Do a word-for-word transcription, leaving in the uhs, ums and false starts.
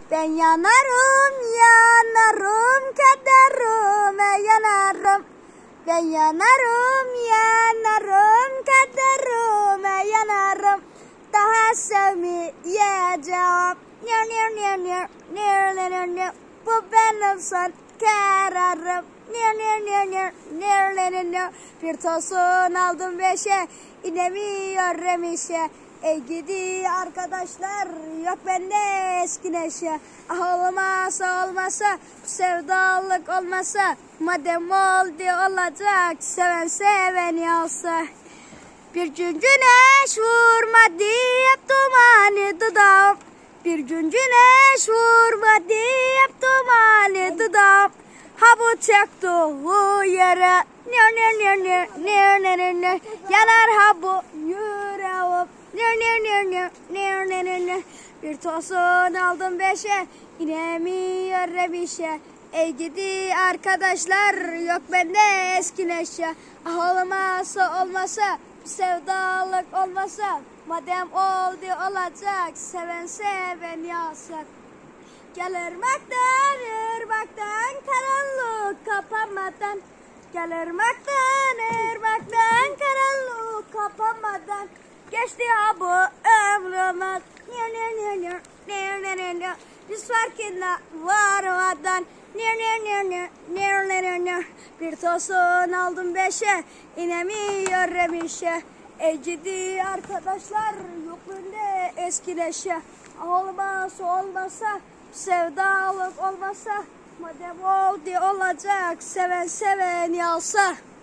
Ben yanarım, yanarım, kaderime yanarım. Ben yanarım, yanarım, kaderime yanarım. Daha sevmeyeceğim. Nir nir nir nir nir nir nir. Bu benim son kararım. Nir nir nir nir nir nir nir. Bir tosun aldım beşe, inemiyorum işe. Ey gidi arkadaşlar, yok bende eski neşe. Ah olmasa olmasa, bu sevdalık olmasa, madem oldu olacak, seven seveni olsa. Bir gün güneş vurmadı hep dumanı dudağım. Bir gün güneş vurmadı hep dumanı dudağım. Ha bu çektiği yere nir nir nir nir nir nir nir yanar ha bu yüreğim. Nir nir nir nir nir nir nir nir. Bir tosun aldım beşe, inemiyorum işe. Ey gidi arkadaşlar, yok bende eski neşe. Ah olmasa olmasa, sevdalık olmasa, madem oldu olacak, seven seven yazsak. Gel ırmaktan, ırmaktan, karanlık kapanmadan. Gel ırmaktan, ırmaktan, karanlık kapanmadan. Geçti ha bu ömrümüz. Nir nir nir nir nir nir nir nir. Biz farkında varmadan. Nir nir nir nir nir nir nir nir. Bir tosun aldım beşe, inemiyorum işe. Ey gidi arkadaşlar, yok bende eski neşe. Olmazsa olmasa, sevdalık olmasa, madem oldu olacak, seven seven yalsa.